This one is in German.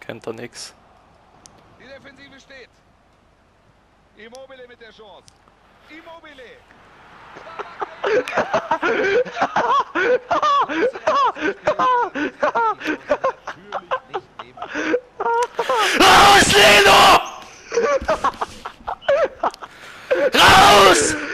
kennt da nix. Die Defensive steht. Immobile mit der Chance. Immobile. Raus, Leno! Raus!